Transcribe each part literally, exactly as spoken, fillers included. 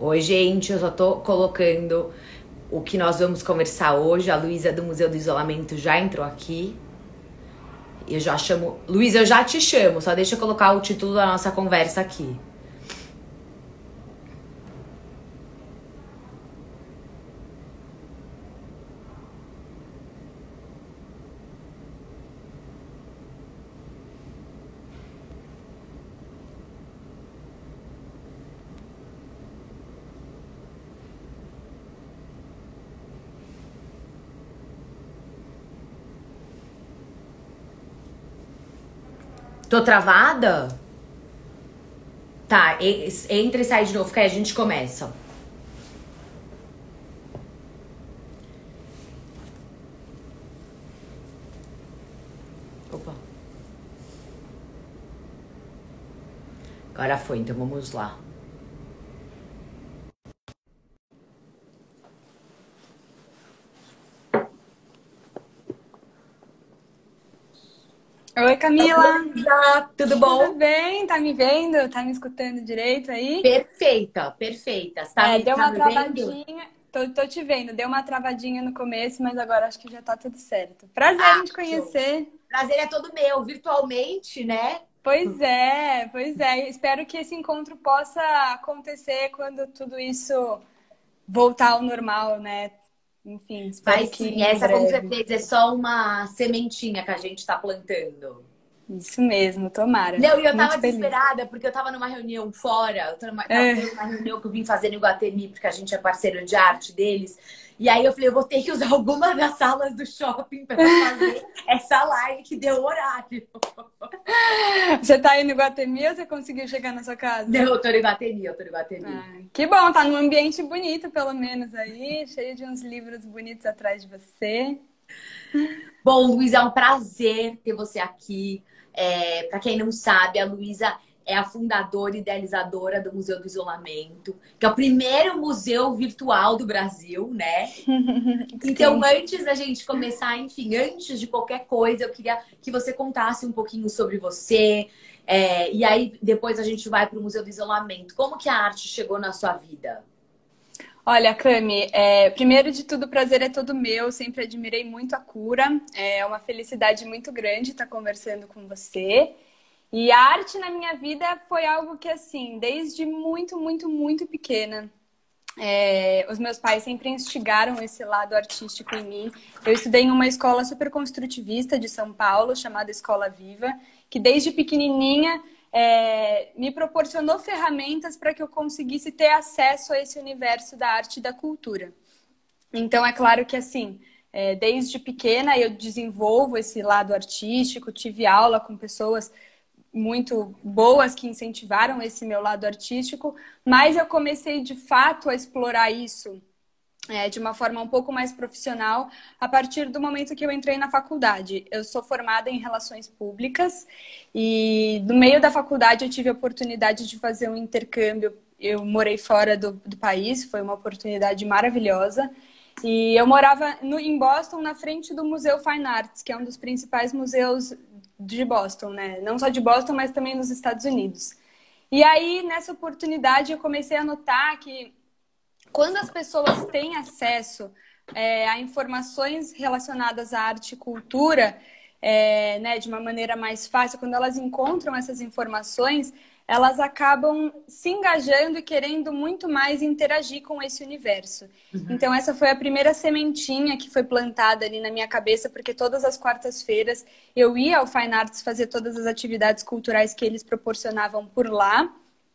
Oi, gente, eu só tô colocando o que nós vamos conversar hoje. A Luísa do Museu do Isolamento já entrou aqui. Eu já chamo... Luísa, eu já te chamo, só deixa eu colocar o título da nossa conversa aqui. Tô travada? Tá, e- entra e sai de novo, que aí a gente começa. Opa. Agora foi, então vamos lá. Oi, Camila. Luísa, tudo Tudo bom? bem? Tá me vendo? Tá me escutando direito aí? Perfeita, perfeita. Você tá É, me, deu tá uma me vendo? travadinha. Tô, tô te vendo. Deu uma travadinha no começo, mas agora acho que já tá tudo certo. Prazer Ah, em te show. conhecer. Prazer é todo meu, virtualmente, né? Pois é, pois é. Espero que esse encontro possa acontecer quando tudo isso voltar ao normal, né? Enfim, Vai espero que sim, em essa com breve. certeza é só uma sementinha que a gente tá plantando. Isso mesmo, tomara. Não, e eu tava Muito feliz. desesperada porque eu tava numa reunião fora, eu tava numa, tava É. tendo uma reunião que eu vim fazer no Iguatemi, porque a gente é parceiro de arte deles. E aí eu falei, eu vou ter que usar alguma das salas do shopping pra fazer essa live que deu horário. Você tá aí no Iguatemi ou você conseguiu chegar na sua casa? Não, eu tô no Iguatemi, eu tô no Iguatemi. Ah, que bom, tá num ambiente bonito, pelo menos aí, cheio de uns livros bonitos atrás de você. Bom, Luísa, é um prazer ter você aqui. É, para quem não sabe, a Luísa é a fundadora e idealizadora do Museu do Isolamento, que é o primeiro museu virtual do Brasil, né? Então, Sim. antes da gente começar, enfim, antes de qualquer coisa, eu queria que você contasse um pouquinho sobre você. É, e aí, depois a gente vai para o Museu do Isolamento. Como que a arte chegou na sua vida? Olha, Cami, é, primeiro de tudo, o prazer é todo meu. Sempre admirei muito a cura. É uma felicidade muito grande estar conversando com você. E a arte na minha vida foi algo que, assim, desde muito, muito, muito pequena. É, os meus pais sempre instigaram esse lado artístico em mim. Eu estudei em uma escola super construtivista de São Paulo, chamada Escola Viva, que desde pequenininha é, me proporcionou ferramentas para que eu conseguisse ter acesso a esse universo da arte e da cultura. Então, é claro que, assim, é, desde pequena eu desenvolvo esse lado artístico, tive aula com pessoas muito boas que incentivaram esse meu lado artístico, mas eu comecei de fato a explorar isso é, de uma forma um pouco mais profissional a partir do momento que eu entrei na faculdade. Eu sou formada em relações públicas e no meio da faculdade eu tive a oportunidade de fazer um intercâmbio. Eu morei fora do, do país, foi uma oportunidade maravilhosa. E eu morava no, em Boston, na frente do Museu Fine Arts, que é um dos principais museus de Boston, né? Não só de Boston, mas também nos Estados Unidos. E aí, nessa oportunidade, eu comecei a notar que quando as pessoas têm acesso é, a informações relacionadas à arte e cultura, é, né, de uma maneira mais fácil, quando elas encontram essas informações, elas acabam se engajando e querendo muito mais interagir com esse universo. Uhum. Então, essa foi a primeira sementinha que foi plantada ali na minha cabeça, porque todas as quartas-feiras eu ia ao Fine Arts fazer todas as atividades culturais que eles proporcionavam por lá.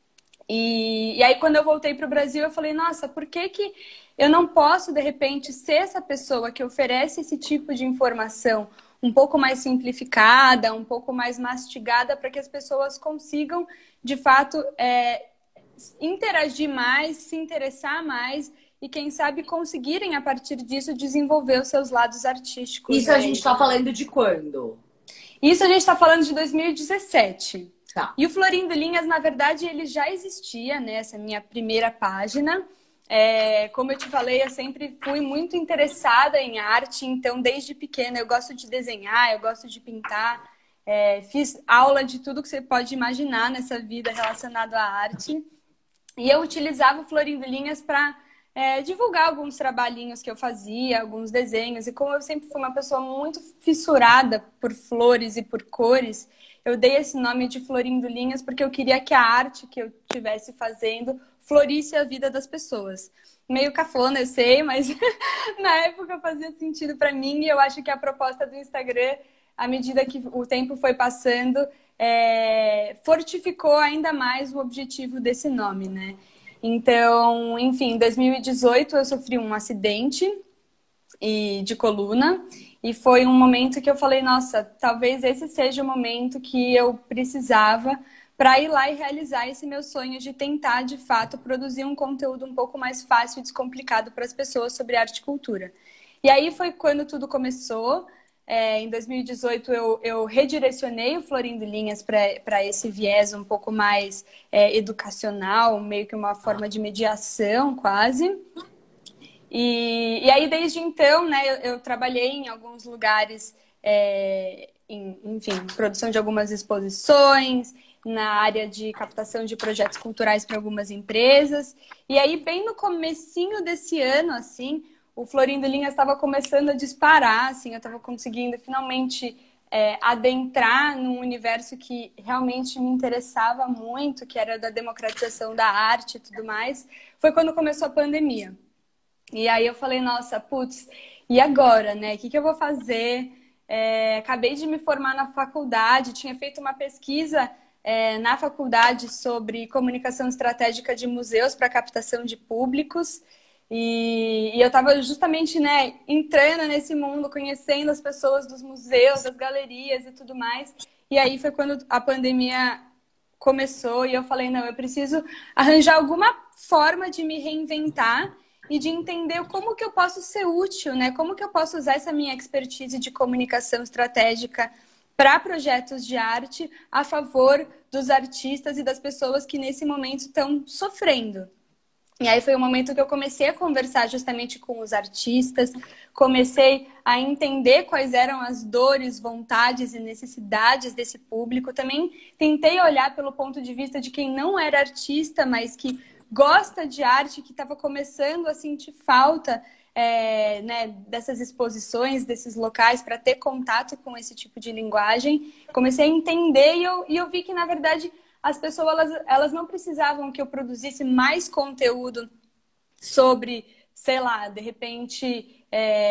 E, e aí, quando eu voltei para o Brasil, eu falei, nossa, por que que eu não posso, de repente, ser essa pessoa que oferece esse tipo de informação um pouco mais simplificada, um pouco mais mastigada, para que as pessoas consigam, de fato, é, interagir mais, se interessar mais e, quem sabe, conseguirem, a partir disso, desenvolver os seus lados artísticos, Isso a né? gente tá falando de quando? Isso a gente está falando de dois mil e dezessete. Tá. E o Florindo Linhas, na verdade, ele já existia, né? Essa minha primeira página. É, como eu te falei, eu sempre fui muito interessada em arte, então desde pequena eu gosto de desenhar, eu gosto de pintar. É, fiz aula de tudo que você pode imaginar nessa vida relacionado à arte. E eu utilizava o Florindo Linhas para é, divulgar alguns trabalhinhos que eu fazia, alguns desenhos. E como eu sempre fui uma pessoa muito fissurada por flores e por cores, eu dei esse nome de Florindo Linhas porque eu queria que a arte que eu estivesse fazendo florisse a vida das pessoas. Meio cafona, eu sei, mas na época fazia sentido para mim. E eu acho que a proposta do Instagram, à medida que o tempo foi passando, é, fortificou ainda mais o objetivo desse nome, né? Então, enfim, em dois mil e dezoito eu sofri um acidente e, de coluna. E foi um momento que eu falei, nossa, talvez esse seja o momento que eu precisava para ir lá e realizar esse meu sonho de tentar, de fato, produzir um conteúdo um pouco mais fácil e descomplicado para as pessoas sobre arte e cultura. E aí foi quando tudo começou. É, em dois mil e dezoito eu, eu redirecionei o Florindo Linhas para esse viés um pouco mais é, educacional, meio que uma forma de mediação quase. E, e aí, desde então, né, eu, eu trabalhei em alguns lugares, é, em, enfim, produção de algumas exposições, na área de captação de projetos culturais para algumas empresas. E aí, bem no comecinho desse ano, assim, o Florindo Linhas estava começando a disparar, assim, eu estava conseguindo finalmente é, adentrar num universo que realmente me interessava muito, que era da democratização da arte e tudo mais. Foi quando começou a pandemia. E aí eu falei, nossa, putz, e agora, né? O que, que eu vou fazer? É, acabei de me formar na faculdade, tinha feito uma pesquisa é, na faculdade sobre comunicação estratégica de museus para captação de públicos. E, e eu estava justamente, né, entrando nesse mundo, conhecendo as pessoas dos museus, das galerias e tudo mais. E aí foi quando a pandemia começou e eu falei, não, eu preciso arranjar alguma forma de me reinventar e de entender como que eu posso ser útil, né? Como que eu posso usar essa minha expertise de comunicação estratégica para projetos de arte a favor dos artistas e das pessoas que nesse momento estão sofrendo. E aí foi o momento que eu comecei a conversar justamente com os artistas, comecei a entender quais eram as dores, vontades e necessidades desse público. Também tentei olhar pelo ponto de vista de quem não era artista, mas que gosta de arte, que estava começando a sentir falta é, né, dessas exposições, desses locais, para ter contato com esse tipo de linguagem. Comecei a entender e eu, e eu vi que, na verdade, as pessoas elas, elas não precisavam que eu produzisse mais conteúdo sobre, sei lá, de repente,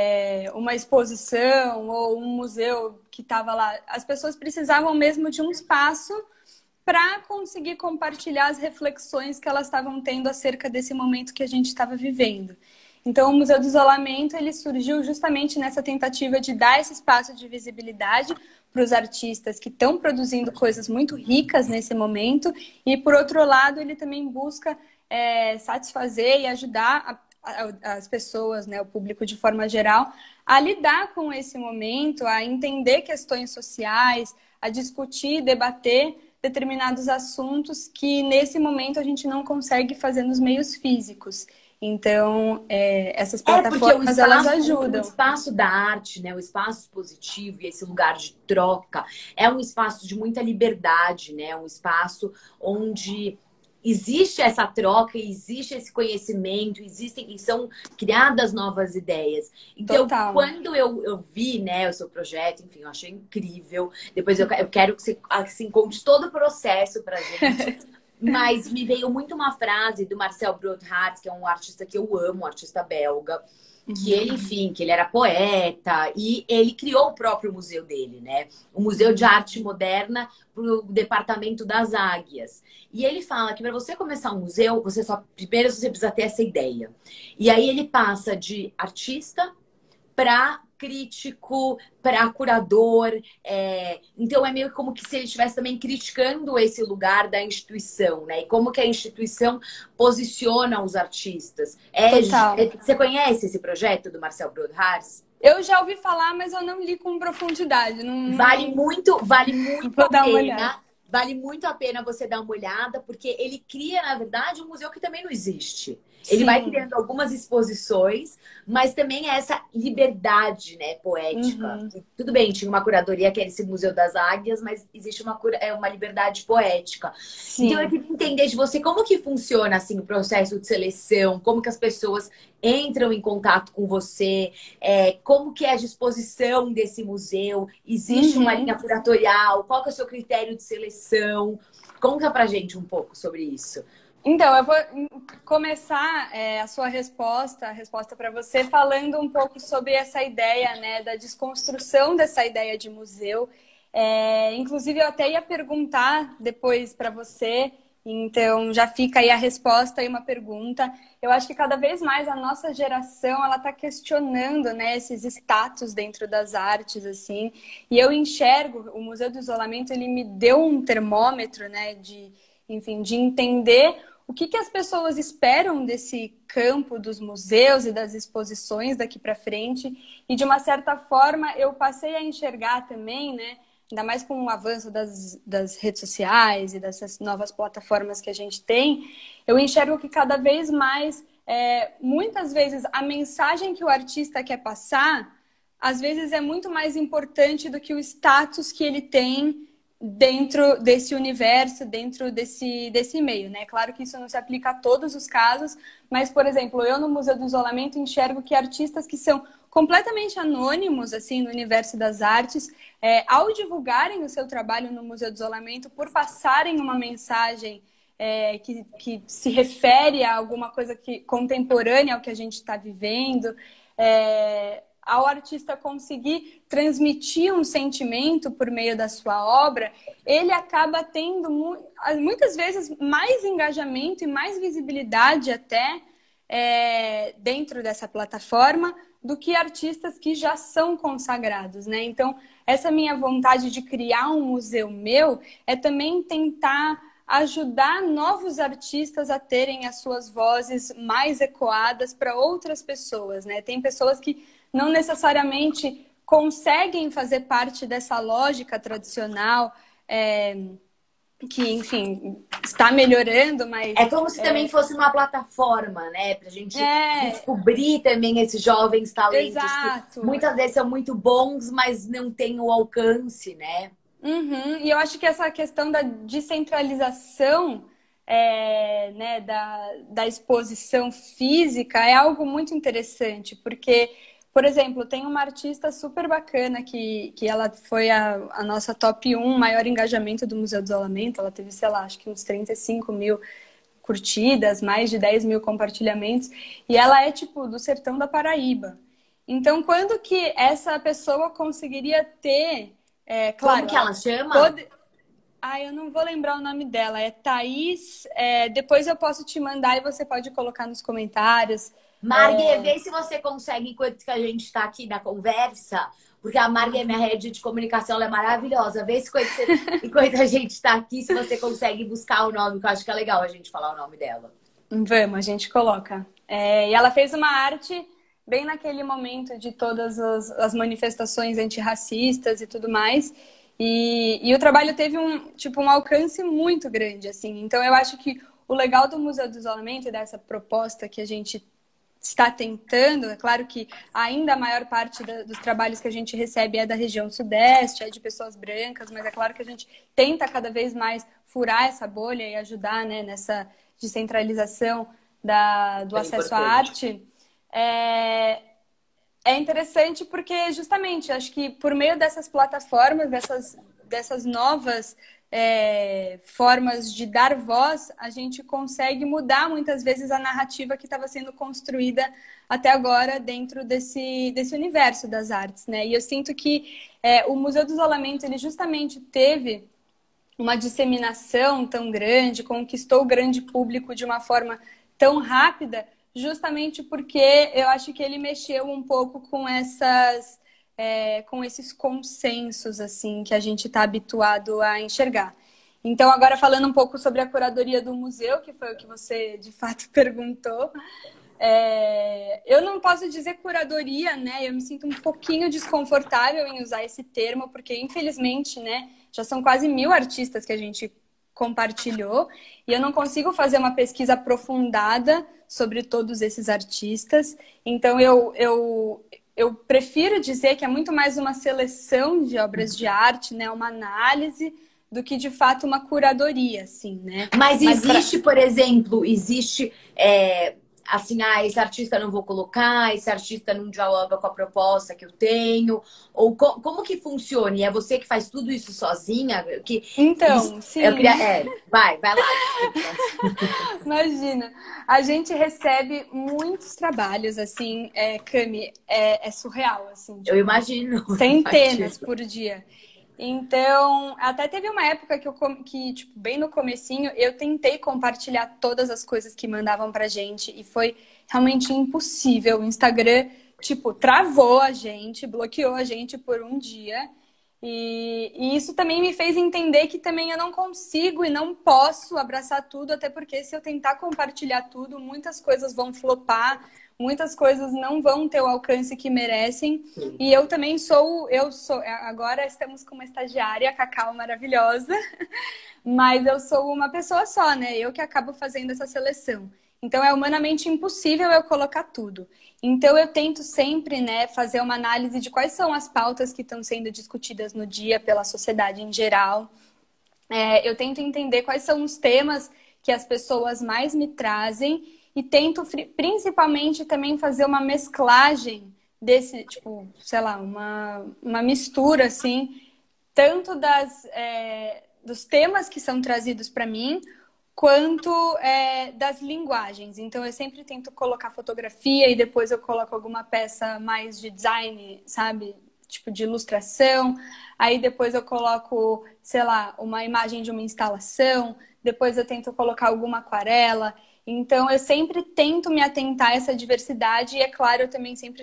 é, uma exposição ou um museu que estava lá. As pessoas precisavam mesmo de um espaço para conseguir compartilhar as reflexões que elas estavam tendo acerca desse momento que a gente estava vivendo. Então, o Museu do Isolamento ele surgiu justamente nessa tentativa de dar esse espaço de visibilidade para os artistas que estão produzindo coisas muito ricas nesse momento e, por outro lado, ele também busca é, satisfazer e ajudar a, a, as pessoas, né, o público de forma geral, a lidar com esse momento, a entender questões sociais, a discutir, debater determinados assuntos que nesse momento a gente não consegue fazer nos meios físicos. Então, é, essas plataformas, é elas ajudam. O espaço da arte, né, o espaço positivo e esse lugar de troca é um espaço de muita liberdade, né, um espaço onde existe essa troca, existe esse conhecimento, existem e são criadas novas ideias. Então, Total. quando eu, eu vi, né, o seu projeto, enfim, eu achei incrível. Depois eu, eu quero que você assim, conte todo o processo pra gente. Mas me veio muito uma frase do Marcel Broodhart, que é um artista que eu amo, um artista belga, que ele, enfim, que ele era poeta e ele criou o próprio museu dele, né? O Museu de Arte Moderna para o Departamento das Águias. E ele fala que para você começar um museu, você só primeiro você precisa ter essa ideia. E aí ele passa de artista para crítico, para curador. É... Então é meio como que se ele estivesse também criticando esse lugar da instituição, né? E como que a instituição posiciona os artistas. É... Você conhece esse projeto do Marcel Broodhart? Eu já ouvi falar, mas eu não li com profundidade. Não... Vale muito, vale muito Vou a dar uma pena. olhada. vale muito a pena você dar uma olhada, porque ele cria, na verdade, um museu que também não existe. Ele Sim. vai criando algumas exposições, mas também é essa liberdade, né, poética. Uhum. Tudo bem, tinha uma curadoria que era esse Museu das Águias, mas existe uma, cura, é uma liberdade poética. Sim. Então eu queria entender de você como que funciona assim, o processo de seleção, como que as pessoas entram em contato com você, é, como que é a disposição desse museu, existe Uhum. uma linha curatorial, qual que é o seu critério de seleção? Conta pra gente um pouco sobre isso. Então, eu vou começar é, a sua resposta, a resposta para você, falando um pouco sobre essa ideia, né, da desconstrução dessa ideia de museu. É, inclusive, eu até ia perguntar depois para você, então já fica aí a resposta e uma pergunta. Eu acho que cada vez mais a nossa geração ela está questionando, né, esses status dentro das artes, assim. E eu enxergo, o Museu do Isolamento, ele me deu um termômetro, né, de, enfim, de entender o que, que as pessoas esperam desse campo dos museus e das exposições daqui para frente. E, de uma certa forma, eu passei a enxergar também, né, ainda mais com o avanço das, das redes sociais e dessas novas plataformas que a gente tem, eu enxergo que cada vez mais, é, muitas vezes, a mensagem que o artista quer passar, às vezes é muito mais importante do que o status que ele tem dentro desse universo, dentro desse, desse meio, né? Claro que isso não se aplica a todos os casos, mas, por exemplo, eu no Museu do Isolamento enxergo que artistas que são completamente anônimos, assim, no universo das artes, é, ao divulgarem o seu trabalho no Museu do Isolamento, por passarem uma mensagem é, que, que se refere a alguma coisa que, contemporânea ao que a gente está vivendo, é, ao artista conseguir transmitir um sentimento por meio da sua obra, ele acaba tendo muitas vezes mais engajamento e mais visibilidade até é, dentro dessa plataforma do que artistas que já são consagrados, né? Então, essa minha vontade de criar um museu meu é também tentar ajudar novos artistas a terem as suas vozes mais ecoadas para outras pessoas, né? Tem pessoas que não necessariamente conseguem fazer parte dessa lógica tradicional, é, que, enfim, está melhorando, mas... É como se é... também fosse uma plataforma, né? Pra gente é... descobrir também esses jovens talentos. Exato. Que muitas vezes são muito bons, mas não têm o alcance, né? Uhum. E eu acho que essa questão da descentralização... É, né, da, da exposição física é algo muito interessante, porque, por exemplo, tem uma artista super bacana que, que ela foi a, a nossa top um maior engajamento do Museu do Isolamento. Ela teve, sei lá, acho que uns trinta e cinco mil curtidas, mais de dez mil compartilhamentos, e ela é, tipo, do sertão da Paraíba. Então, quando que essa pessoa conseguiria ter... É, claro, como que ela chama? Pode... Ah, eu não vou lembrar o nome dela. É Thaís. É, depois eu posso te mandar e você pode colocar nos comentários. Margue, é... vê se você consegue, enquanto que a gente está aqui na conversa, porque a Margue é minha rede de comunicação, ela é maravilhosa. Vê se enquanto, você, enquanto a gente está aqui, se você consegue buscar o nome, que eu acho que é legal a gente falar o nome dela. Vamos, a gente coloca. É, e ela fez uma arte bem naquele momento de todas as, as manifestações antirracistas e tudo mais. E, e o trabalho teve um, tipo, um alcance muito grande, assim. Então, eu acho que o legal do Museu do Isolamento e dessa proposta que a gente está tentando, é claro que ainda a maior parte da, dos trabalhos que a gente recebe é da região sudeste, é de pessoas brancas, mas é claro que a gente tenta cada vez mais furar essa bolha e ajudar, né, nessa descentralização da, do é acesso importante. À arte. É... É interessante porque, justamente, acho que por meio dessas plataformas, dessas, dessas novas é, formas de dar voz, a gente consegue mudar, muitas vezes, a narrativa que estava sendo construída até agora dentro desse, desse universo das artes, né? E eu sinto que é, o Museu do Isolamento, ele justamente teve uma disseminação tão grande, conquistou o grande público de uma forma tão rápida, justamente porque eu acho que ele mexeu um pouco com essas, é, com esses consensos assim que a gente está habituado a enxergar. Então, agora falando um pouco sobre a curadoria do museu, que foi o que você de fato perguntou, É, eu não posso dizer curadoria, né? Eu me sinto um pouquinho desconfortável em usar esse termo, porque infelizmente, né, já são quase mil artistas que a gente compartilhou e eu não consigo fazer uma pesquisa aprofundada sobre todos esses artistas. Então eu, eu, eu prefiro dizer que é muito mais uma seleção de obras de arte, né? Uma análise do que de fato uma curadoria, assim, né? Mas Mas existe, pra... por exemplo, existe é, assim, ah, esse artista eu não vou colocar, esse artista não dialoga com a proposta que eu tenho, ou co como que funciona? E é você que faz tudo isso sozinha? Que isso, Então, sim. eu queria, é, vai, vai lá, desculpa. Imagina, a gente recebe muitos trabalhos, assim, é, Cami, é, é surreal, assim, tipo, Eu imagino. centenas Imagino. por dia. Então, até teve uma época que, eu, que, tipo, bem no comecinho, eu tentei compartilhar todas as coisas que mandavam pra gente e foi realmente impossível. O Instagram, tipo, travou a gente, bloqueou a gente por um dia. E, e isso também me fez entender que também eu não consigo e não posso abraçar tudo, até porque se eu tentar compartilhar tudo, muitas coisas vão flopar, muitas coisas não vão ter o alcance que merecem. Sim. E eu também sou, eu sou, agora estamos com uma estagiária, a Cacau maravilhosa, mas eu sou uma pessoa só, né? Eu que acabo fazendo essa seleção. Então é humanamente impossível eu colocar tudo. Então eu tento sempre, né, fazer uma análise de quais são as pautas que estão sendo discutidas no dia pela sociedade em geral. É, eu tento entender quais são os temas que as pessoas mais me trazem e tento principalmente também fazer uma mesclagem desse, tipo, sei lá, uma, uma mistura, assim, tanto das, é, dos temas que são trazidos para mim, quanto é, das linguagens. Então, eu sempre tento colocar fotografia e depois eu coloco alguma peça mais de design, sabe? Tipo de ilustração. Aí depois eu coloco, sei lá, uma imagem de uma instalação. Depois eu tento colocar alguma aquarela. Então, eu sempre tento me atentar a essa diversidade e, é claro, eu também sempre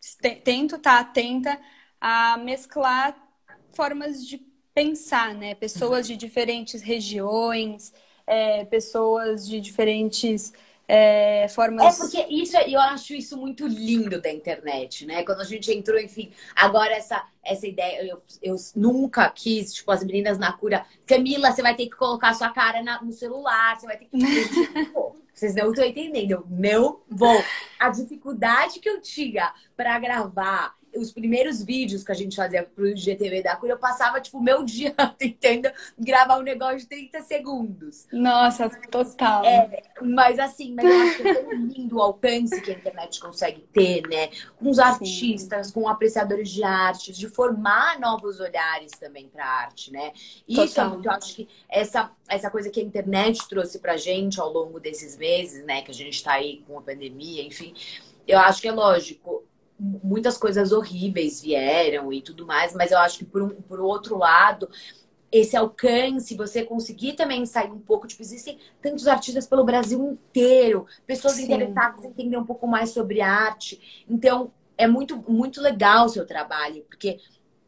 tento estar atenta a mesclar formas de pensar, né? Pessoas de diferentes regiões, é, pessoas de diferentes é, formas... É porque isso, eu acho isso muito lindo da internet, né? Quando a gente entrou, enfim, agora essa, essa ideia, eu, eu nunca quis, tipo, as meninas na cura, Camila, você vai ter que colocar sua cara na, no celular, você vai ter que... Pô, vocês não estão entendendo, eu não vou. A dificuldade que eu tinha para gravar os primeiros vídeos que a gente fazia pro G T V da Cura, eu passava, tipo, meu dia tentando gravar um negócio de trinta segundos. Nossa, total. É, mas assim, mas eu acho que é tão lindo o alcance que a internet consegue ter, né? Com os artistas, Sim. com apreciadores de artes, de formar novos olhares também para a arte, né? E isso é muito, eu acho que essa, essa coisa que a internet trouxe pra gente ao longo desses meses, né? Que a gente tá aí com a pandemia, enfim, eu acho que é lógico. Muitas coisas horríveis vieram e tudo mais, mas eu acho que por, um, por outro lado, esse alcance, você conseguir também sair um pouco, tipo, existem tantos artistas pelo Brasil inteiro, pessoas Sim. interessadas em entender um pouco mais sobre arte. Então, é muito, muito legal o seu trabalho, porque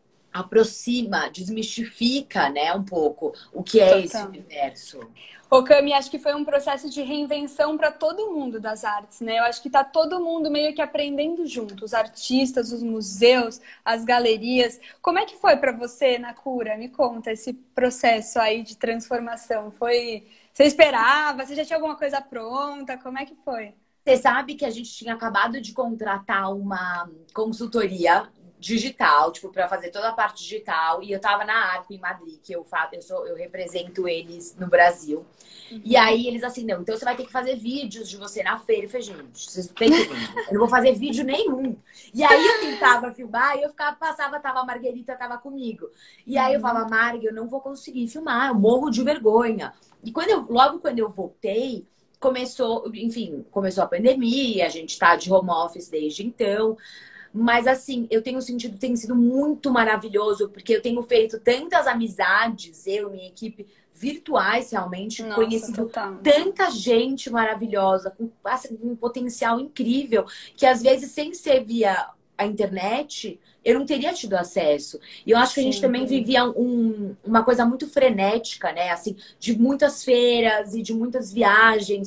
aproxima, desmistifica, né, um pouco o que é Total. Esse universo. Ô, Cami, acho que foi um processo de reinvenção para todo mundo das artes, né? Eu acho que tá todo mundo meio que aprendendo junto, os artistas, os museus, as galerias. Como é que foi para você na Cura? Me conta esse processo aí de transformação. Foi, você esperava? Você já tinha alguma coisa pronta? Como é que foi? Você sabe que a gente tinha acabado de contratar uma consultoria digital, tipo, para fazer toda a parte digital. E eu tava na Arco, em Madrid, que eu, faço, eu, sou, eu represento eles no Brasil. Uhum. E aí eles assim, não, então você vai ter que fazer vídeos de você na feira. Eu falei, gente, vocês não tem que ver. Eu não vou fazer vídeo nenhum. E aí eu tentava filmar e eu ficava, passava, tava a Marguerita, tava comigo. E aí eu falava, Marg, eu não vou conseguir filmar, eu morro de vergonha. E quando eu, logo quando eu voltei, começou, enfim, começou a pandemia, a gente tá de home office desde então. Mas assim, eu tenho sentido, tem sido muito maravilhoso, porque eu tenho feito tantas amizades, eu e minha equipe, virtuais realmente, Nossa, conhecido total. tanta gente maravilhosa, com assim, um potencial incrível, que às vezes sem ser via a internet, eu não teria tido acesso. E eu acho Sim. que a gente também vivia um, uma coisa muito frenética, né? Assim, de muitas feiras e de muitas viagens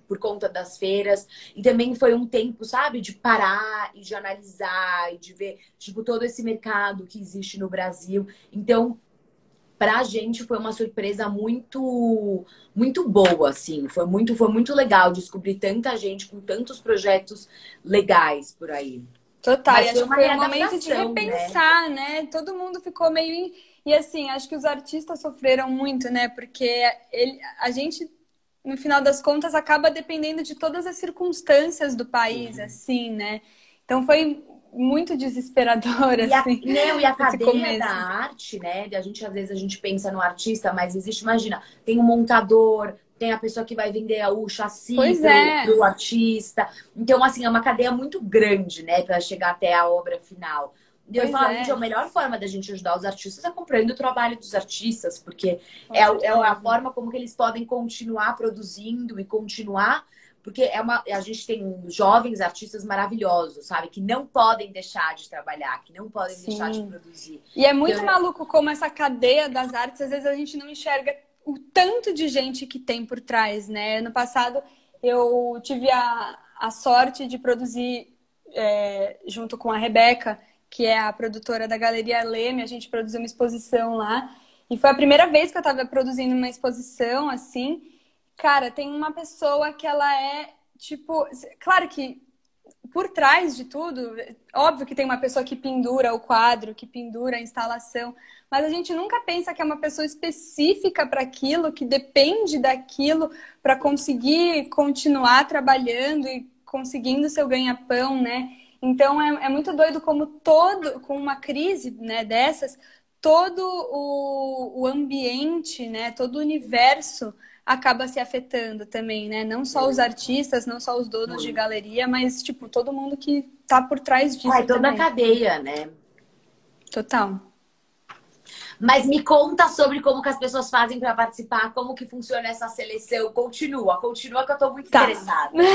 por conta das feiras. E também foi um tempo, sabe, de parar e de analisar e de ver, tipo, todo esse mercado que existe no Brasil. Então, pra gente foi uma surpresa muito muito boa, assim. Foi muito, foi muito legal descobrir tanta gente com tantos projetos legais por aí. Total, Mas e foi acho que uma foi um momento de readaptação, né? repensar, né? Todo mundo ficou meio. em- E assim, acho que os artistas sofreram muito, né? Porque ele, a gente, no final das contas, acaba dependendo de todas as circunstâncias do país, Sim. assim, né? Então foi muito desesperador, E a, assim, não, e a esse cadeia da começo. arte, né? A gente, às vezes, a gente pensa no artista, mas existe, imagina, tem um montador, tem a pessoa que vai vender o chassi Pois pro, é, pro artista. Então, assim, é uma cadeia muito grande, né? Para chegar até a obra final. E eu pois falava, gente, a é, melhor forma da gente ajudar os artistas é comprando o trabalho dos artistas, porque com é, a- é a certeza. forma como que eles podem continuar produzindo e continuar. Porque é uma, a gente tem jovens artistas maravilhosos, sabe? Que não podem deixar de trabalhar, que não podem deixar de Sim. produzir. E é muito Então, maluco como essa cadeia das artes, às vezes a gente não enxerga o tanto de gente que tem por trás, né? No passado, eu tive a, a sorte de produzir, é, junto com a Rebeca, que é a produtora da Galeria Leme, a gente produziu uma exposição lá. E foi a primeira vez que eu estava produzindo uma exposição, assim. Cara, tem uma pessoa que ela é, tipo... Claro que por trás de tudo, óbvio que tem uma pessoa que pendura o quadro, que pendura a instalação, mas a gente nunca pensa que é uma pessoa específica para aquilo, que depende daquilo para conseguir continuar trabalhando e conseguindo seu ganha-pão, né? Então é, é muito doido como todo, com uma crise, né, dessas, todo o, o ambiente, né, todo o universo acaba se afetando também, né? Não só os artistas, não só os donos de galeria, mas, tipo, todo mundo que tá por trás ai, disso toda a também. cadeia, né? Total. Mas me conta sobre como que as pessoas fazem para participar, como que funciona essa seleção. Continua, continua que eu tô muito Tá. interessada.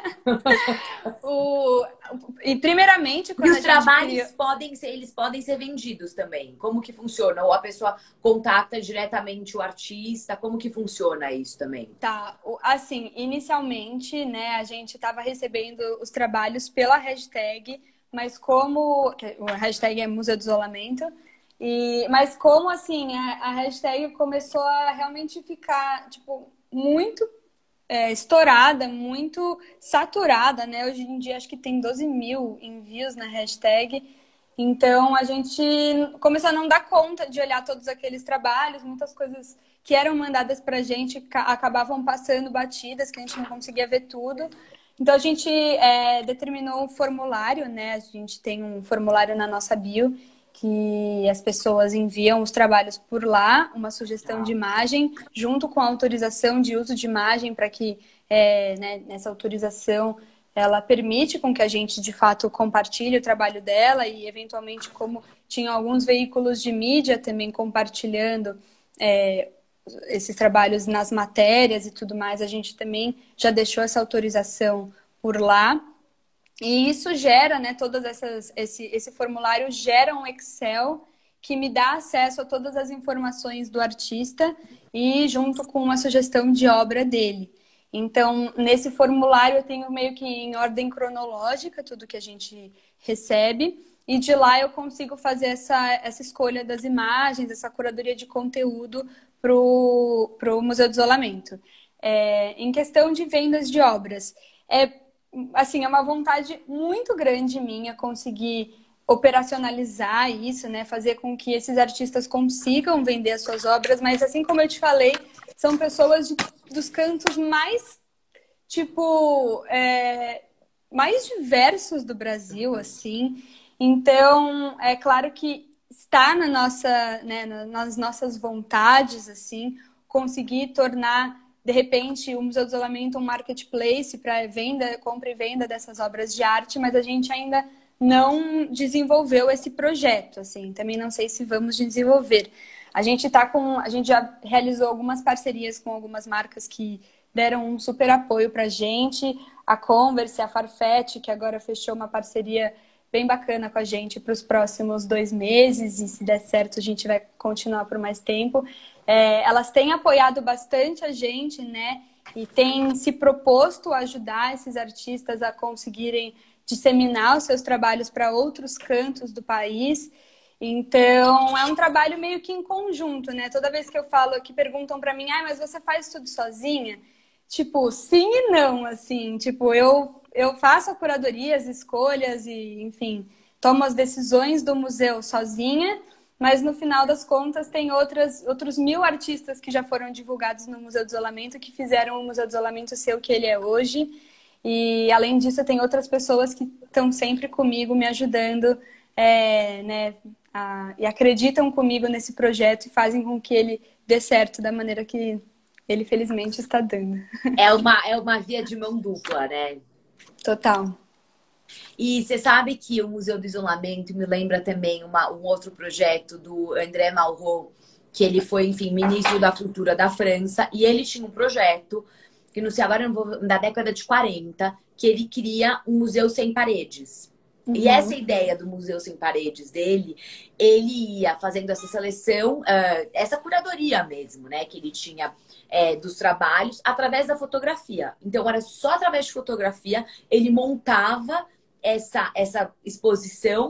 O... E primeiramente, E quando os a gente trabalhos cria. podem ser, eles podem ser vendidos também. Como que funciona? Ou a pessoa contata diretamente o artista? Como que funciona isso também? Tá, o- assim, inicialmente, né, a gente estava recebendo os trabalhos pela hashtag, mas como. que A hashtag é Museu do Isolamento. E, mas como assim, a, a hashtag começou a realmente ficar, tipo, muito é, estourada, muito saturada, né? Hoje em dia acho que tem doze mil envios na hashtag. Então a gente começou a não dar conta de olhar todos aqueles trabalhos, muitas coisas que eram mandadas para a gente acabavam passando batidas, que a gente não conseguia ver tudo. Então a gente é, determinou um formulário, né? A gente tem um formulário na nossa bio que as pessoas enviam os trabalhos por lá, uma sugestão de imagem, junto com a autorização de uso de imagem, para que é, né, nessa autorização ela permite com que a gente, de fato, compartilhe o trabalho dela e, eventualmente, como tinham alguns veículos de mídia também compartilhando é, esses trabalhos nas matérias e tudo mais, a gente também já deixou essa autorização por lá. E isso gera, né, todas essas, esse, esse formulário gera um Excel que me dá acesso a todas as informações do artista e junto com uma sugestão de obra dele. Então, nesse formulário eu tenho meio que em ordem cronológica tudo que a gente recebe e de lá eu consigo fazer essa, essa escolha das imagens, essa curadoria de conteúdo para o Museu do Isolamento. É, em questão de vendas de obras, é assim, é uma vontade muito grande minha conseguir operacionalizar isso, né? Fazer com que esses artistas consigam vender as suas obras, mas assim como eu te falei, são pessoas de, dos cantos mais, tipo, é, mais diversos do Brasil, assim. Então, é claro que está na nossa, né, nas nossas vontades, assim, conseguir tornar de repente, o Museu do Isolamento é um marketplace para venda, compra e venda dessas obras de arte, mas a gente ainda não desenvolveu esse projeto, assim, também não sei se vamos desenvolver. A gente tá com, a gente já realizou algumas parcerias com algumas marcas que deram um super apoio para a gente, a Converse, a Farfetch, que agora fechou uma parceria bem bacana com a gente para os próximos dois meses, e se der certo a gente vai continuar por mais tempo. É, elas têm apoiado bastante a gente, né? e tem se proposto a ajudar esses artistas a conseguirem disseminar os seus trabalhos para outros cantos do país. Então, é um trabalho meio que em conjunto, né? Toda vez que eu falo aqui, perguntam para mim, ah, mas você faz tudo sozinha? Tipo, sim e não, assim. Tipo, eu, eu faço a curadoria, as escolhas e, enfim, tomo as decisões do museu sozinha, mas no final das contas tem outras, outros mil artistas que já foram divulgados no Museu do Isolamento, que fizeram o Museu do Isolamento ser o que ele é hoje. E, além disso, tem outras pessoas que estão sempre comigo, me ajudando, é, né, a, e acreditam comigo nesse projeto e fazem com que ele dê certo da maneira que ele, felizmente, está dando. É uma, é uma via de mão dupla, né? Total. E você sabe que o Museu do Isolamento me lembra também uma, um outro projeto do André Malraux, que ele foi, enfim, ministro da Cultura da França, e ele tinha um projeto, que não sei agora, eu não vou, da década de quarenta, que ele cria um museu sem paredes. Uhum. E essa ideia do Museu Sem Paredes dele, ele ia fazendo essa seleção, uh, essa curadoria mesmo, né? Que ele tinha é, dos trabalhos através da fotografia. Então, era só através de fotografia, ele montava essa, essa exposição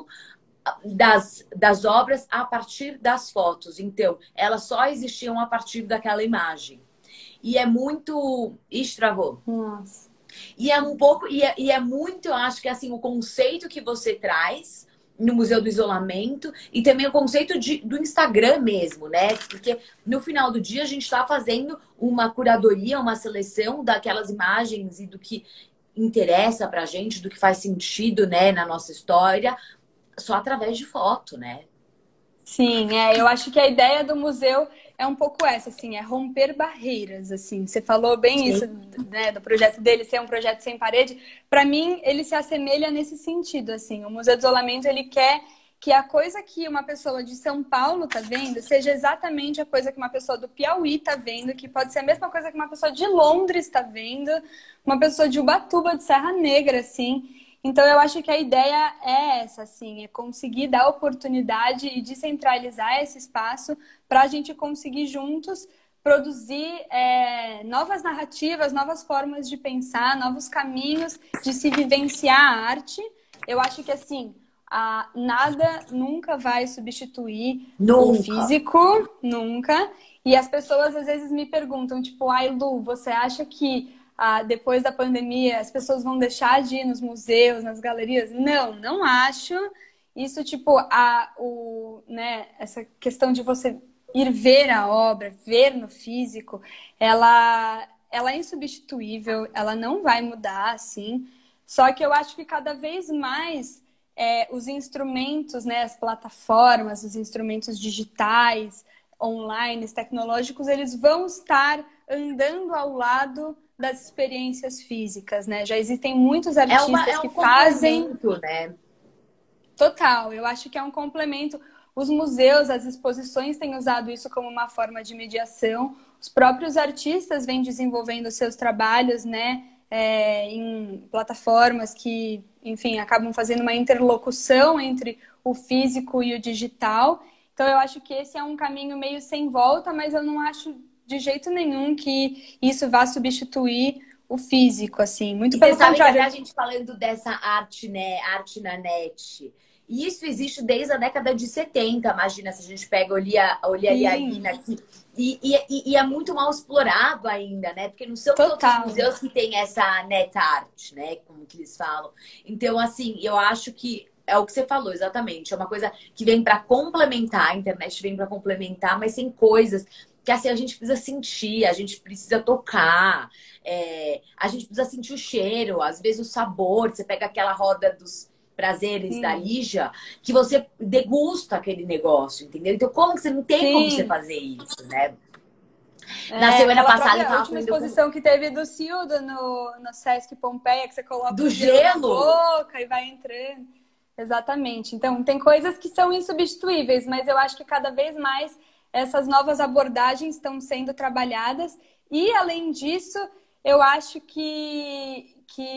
das, das obras a partir das fotos. Então, elas só existiam a partir daquela imagem. E é muito... Ixi, travou. Nossa. E é um pouco, e é, e é muito, eu acho que assim, o conceito que você traz no Museu do Isolamento e também o conceito de, do Instagram mesmo, né? Porque no final do dia a gente está fazendo uma curadoria, uma seleção daquelas imagens e do que interessa pra gente, do que faz sentido, né, na nossa história, só através de foto, né? Sim, é, eu acho que a ideia do museu é um pouco essa, assim, é romper barreiras, assim. Você falou bem Sim. isso, né, do projeto dele ser um projeto sem parede. Para mim, ele se assemelha nesse sentido, assim. O Museu do Isolamento, ele quer que a coisa que uma pessoa de São Paulo tá vendo seja exatamente a coisa que uma pessoa do Piauí tá vendo, que pode ser a mesma coisa que uma pessoa de Londres tá vendo, uma pessoa de Ubatuba, de Serra Negra, assim. Então, eu acho que a ideia é essa, assim, é conseguir dar oportunidade e descentralizar esse espaço para a gente conseguir juntos produzir é, novas narrativas, novas formas de pensar, novos caminhos de se vivenciar a arte. Eu acho que, assim, a, nada nunca vai substituir nunca. o físico, nunca. E as pessoas, às vezes, me perguntam, tipo, ai, Lu, você acha que Ah, depois da pandemia, as pessoas vão deixar de ir nos museus, nas galerias? Não, não acho. Isso, tipo, a, o, né, essa questão de você ir ver a obra, ver no físico, ela, ela é insubstituível, ela não vai mudar, assim. Só que eu acho que cada vez mais é, os instrumentos, né, as plataformas, os instrumentos digitais, online, tecnológicos, eles vão estar andando ao lado das experiências físicas, né? Já existem muitos artistas é uma, é um que fazem... né? Total, eu acho que é um complemento. Os museus, as exposições têm usado isso como uma forma de mediação. Os próprios artistas vêm desenvolvendo seus trabalhos, né? É, em plataformas que, enfim, acabam fazendo uma interlocução entre o físico e o digital. Então, eu acho que esse é um caminho meio sem volta, mas eu não acho de jeito nenhum que isso vá substituir o físico, assim. Muito e pelo você sabe contrário. Que a gente falando dessa arte, né? Arte na net. E isso existe desde a década de setenta. Imagina se a gente pega Olia, Olia Aguina aqui. E, e, e é muito mal explorado ainda, né? Porque não são Total. todos os museus que têm essa net art, né? Como que eles falam. Então, assim, eu acho que é o que você falou, exatamente. É uma coisa que vem para complementar. A internet vem para complementar, mas tem coisas que assim, a gente precisa sentir, a gente precisa tocar, é, a gente precisa sentir o cheiro, às vezes o sabor. Você pega aquela roda dos prazeres Sim. da Lígia, que você degusta aquele negócio, entendeu? Então, como que você não tem Sim. como você fazer isso, né? É, Na semana passada, a última exposição com... que teve do Cildo no, no Sesc Pompeia, que você coloca do gelo na boca e vai entrando. Exatamente. Então, tem coisas que são insubstituíveis, mas eu acho que cada vez mais essas novas abordagens estão sendo trabalhadas. E, além disso, eu acho que,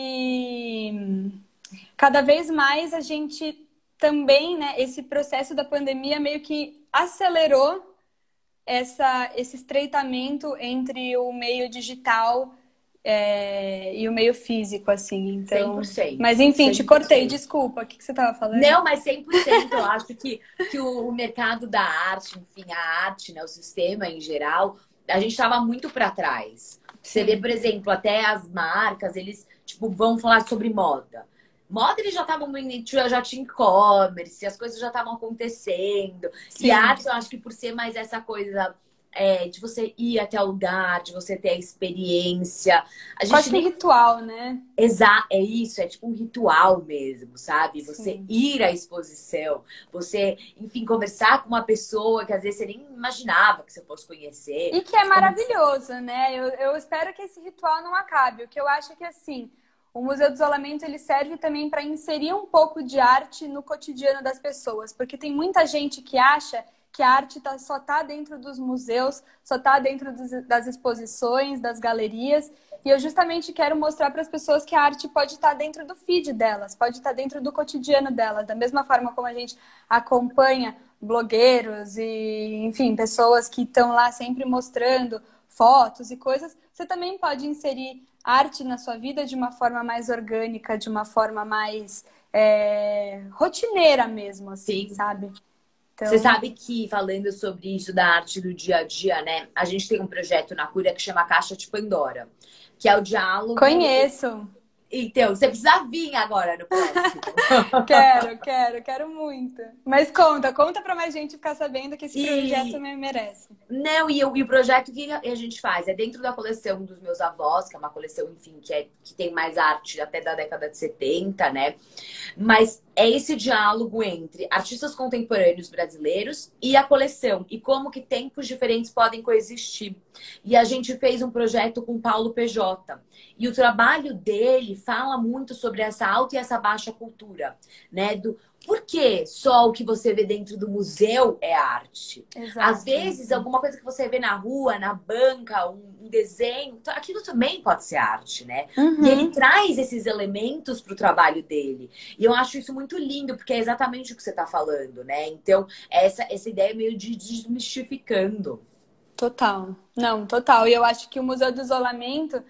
que cada vez mais a gente também, né, esse processo da pandemia meio que acelerou essa, esse estreitamento entre o meio digital é, e o meio físico, assim. Então... cem por cento. Mas enfim, cem te por cento. cortei, desculpa. O que, que você estava falando? Não, mas cem por cento. Eu acho que, que o, o mercado da arte, enfim, a arte, né, o sistema em geral, a gente estava muito para trás. Você vê, por exemplo, até as marcas, eles tipo, vão falar sobre moda. Moda eles já estavam já tinha e-commerce, as coisas já estavam acontecendo. Sim. E a arte, eu acho que por ser mais essa coisa é, de você ir até o lugar, de você ter a experiência. A gente Quase nem... um ritual, né? Exato, é isso, é tipo um ritual mesmo, sabe? Você Sim. ir à exposição, você, enfim, conversar com uma pessoa que às vezes você nem imaginava que você fosse conhecer. E que é maravilhoso, né? Eu, eu espero que esse ritual não acabe. O que eu acho é que, assim, o Museu do Isolamento ele serve também para inserir um pouco de arte no cotidiano das pessoas. Porque tem muita gente que acha que a arte tá, só está dentro dos museus, só está dentro dos, das exposições, das galerias. E eu justamente quero mostrar para as pessoas que a arte pode estar dentro do feed delas, pode estar dentro do cotidiano delas. Da mesma forma como a gente acompanha blogueiros e, enfim, pessoas que estão lá sempre mostrando fotos e coisas, você também pode inserir arte na sua vida de uma forma mais orgânica, de uma forma mais é, rotineira mesmo, assim, Sim. sabe? Então... Você sabe que, falando sobre isso da arte do dia a dia, né? A gente tem um projeto na Cura que chama Caixa de Pandora, que é o diálogo... Conheço! Então, você precisa vir agora no próximo. Quero, quero, quero muito. Mas conta, conta pra mais gente ficar sabendo que esse e... projeto me merece. Não, e, eu, e o projeto que a gente faz é dentro da coleção dos meus avós, que é uma coleção, enfim, que, é, que tem mais arte até da década de setenta, né? Mas é esse diálogo entre artistas contemporâneos brasileiros e a coleção. E como que tempos diferentes podem coexistir. E a gente fez um projeto com o Paulo P J. E o trabalho dele fala muito sobre essa alta e essa baixa cultura, né? Do por que só o que você vê dentro do museu é arte? Exato. Às vezes, alguma coisa que você vê na rua, na banca, um, um desenho, aquilo também pode ser arte, né? Uhum. E ele traz esses elementos para o trabalho dele. E eu acho isso muito lindo, porque é exatamente o que você está falando, né? Então, essa, essa ideia meio de desmistificando. Total. Não, total. E eu acho que o Museu do Isolamento,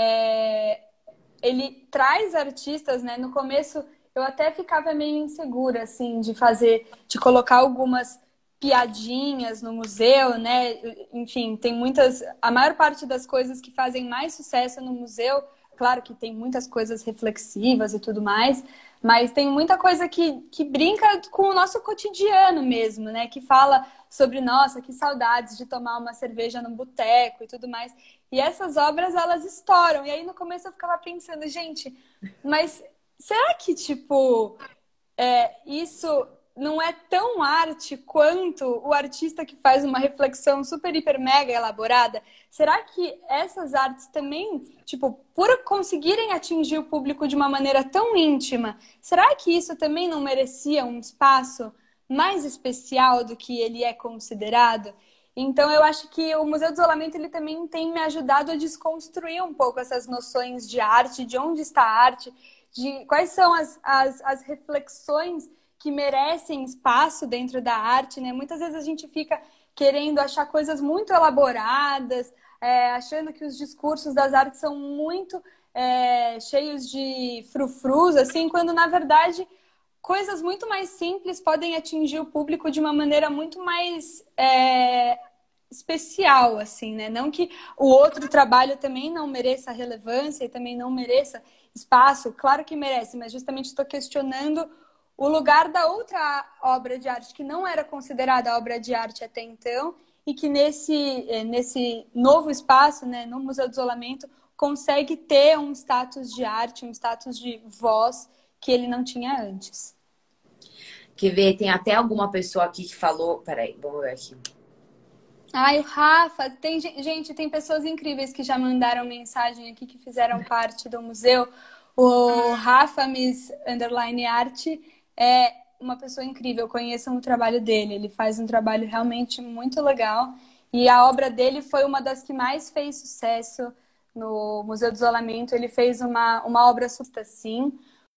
é... ele traz artistas, né? No começo, eu até ficava meio insegura, assim, de fazer, de colocar algumas piadinhas no museu, né? Enfim, tem muitas... A maior parte das coisas que fazem mais sucesso no museu, claro que tem muitas coisas reflexivas e tudo mais, mas tem muita coisa que, que brinca com o nosso cotidiano mesmo, né? Que fala sobre, nossa, que saudades de tomar uma cerveja num boteco e tudo mais. E essas obras, elas estouram. E aí, no começo, eu ficava pensando, gente, mas será que, tipo, é, isso não é tão arte quanto o artista que faz uma reflexão super, hiper, mega elaborada? Será que essas artes também, tipo, por conseguirem atingir o público de uma maneira tão íntima, será que isso também não merecia um espaço mais especial do que ele é considerado? Então, eu acho que o Museu do Isolamento ele também tem me ajudado a desconstruir um pouco essas noções de arte, de onde está a arte, de quais são as, as, as reflexões que merecem espaço dentro da arte, né? Muitas vezes a gente fica querendo achar coisas muito elaboradas, é, achando que os discursos das artes são muito é, cheios de frufrus, assim, quando, na verdade, coisas muito mais simples podem atingir o público de uma maneira muito mais é, especial, assim, né? Não que o outro trabalho também não mereça relevância e também não mereça espaço, claro que merece, mas justamente estou questionando o lugar da outra obra de arte que não era considerada obra de arte até então e que nesse, nesse novo espaço, né, no Museu do Isolamento, consegue ter um status de arte, um status de voz que ele não tinha antes. Quer ver? Tem até alguma pessoa aqui que falou... Peraí, vamos ver aqui. Ai, o Rafa, tem gente, tem pessoas incríveis que já mandaram mensagem aqui que fizeram parte do museu. O Rafa Miss Underline Arte é uma pessoa incrível, conheçam o trabalho dele. Ele faz um trabalho realmente muito legal. E a obra dele foi uma das que mais fez sucesso no Museu do Isolamento. Ele fez uma, uma obra assim,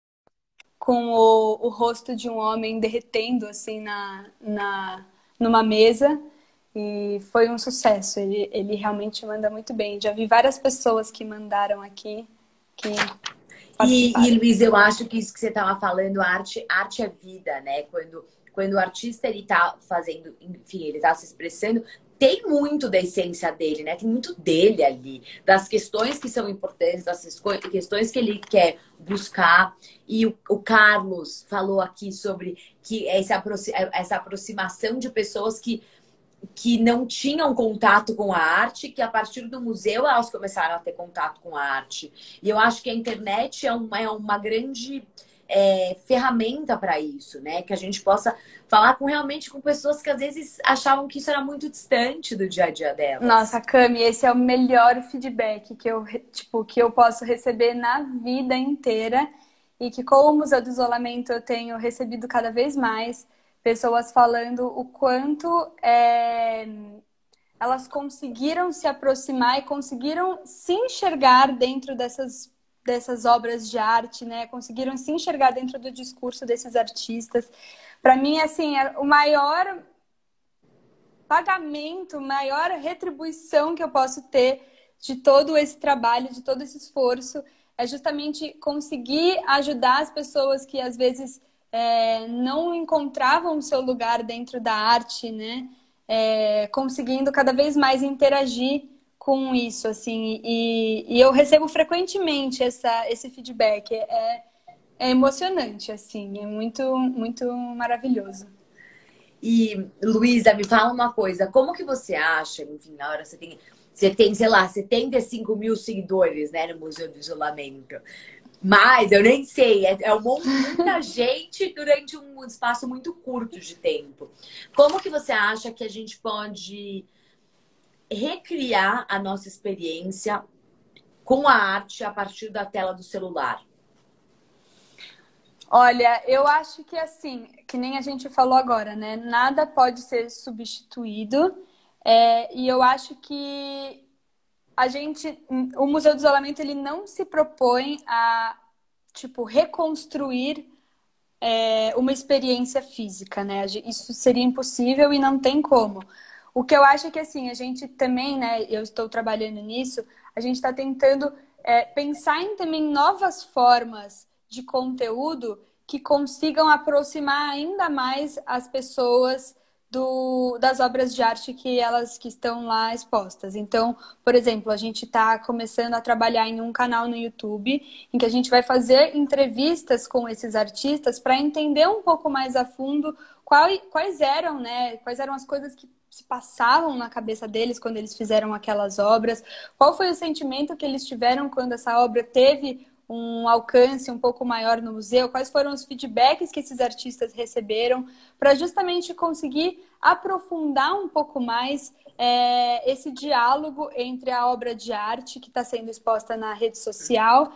com o, o rosto de um homem derretendo assim na, na, numa mesa. E foi um sucesso. Ele, ele realmente manda muito bem. Já vi várias pessoas que mandaram aqui que E, participaram. e Luiz, eu acho que isso que você estava falando, arte, arte é vida, né? Quando, quando o artista ele tá fazendo, enfim, ele tá se expressando, tem muito da essência dele, né? Tem muito dele ali, das questões que são importantes, das questões que ele quer buscar. E o, o Carlos falou aqui sobre que essa, essa aproximação de pessoas que que não tinham contato com a arte, que a partir do museu elas começaram a ter contato com a arte. E eu acho que a internet é uma, é uma grande é, ferramenta para isso, né? Que a gente possa falar com, realmente com pessoas que às vezes achavam que isso era muito distante do dia a dia delas. Nossa, Cami, esse é o melhor feedback que eu, tipo, que eu posso receber na vida inteira e que com o Museu do Isolamento eu tenho recebido cada vez mais. Pessoas falando o quanto é, elas conseguiram se aproximar e conseguiram se enxergar dentro dessas, dessas obras de arte, né? Conseguiram se enxergar dentro do discurso desses artistas. Para mim, assim, é o maior pagamento, maior retribuição que eu posso ter de todo esse trabalho, de todo esse esforço, é justamente conseguir ajudar as pessoas que às vezes É, não encontravam o seu lugar dentro da arte, né? É, conseguindo cada vez mais interagir com isso, assim. E, e eu recebo frequentemente essa, esse feedback. É, é emocionante, assim. É muito, muito maravilhoso. E, Luísa, me fala uma coisa. Como que você acha, enfim, na hora você tem, você tem, sei lá, setenta e cinco mil seguidores, né, no Museu do Isolamento. Mas eu nem sei, é, é muita gente durante um espaço muito curto de tempo. Como que você acha que a gente pode recriar a nossa experiência com a arte a partir da tela do celular? Olha, eu acho que assim, que nem a gente falou agora, né? Nada pode ser substituído. É, e eu acho que a gente, o Museu do Isolamento, ele não se propõe a, tipo, reconstruir é, uma experiência física, né? Isso seria impossível e não tem como. O que eu acho é que, assim, a gente também, né? Eu estou trabalhando nisso, a gente está tentando é, pensar em também novas formas de conteúdo que consigam aproximar ainda mais as pessoas do, das obras de arte que elas que estão lá expostas. Então, por exemplo, a gente está começando a trabalhar em um canal no YouTube em que a gente vai fazer entrevistas com esses artistas para entender um pouco mais a fundo quais, quais eram, né? Quais eram as coisas que se passavam na cabeça deles quando eles fizeram aquelas obras, qual foi o sentimento que eles tiveram quando essa obra teve um alcance um pouco maior no museu, quais foram os feedbacks que esses artistas receberam, para justamente conseguir aprofundar um pouco mais é, esse diálogo entre a obra de arte que está sendo exposta na rede social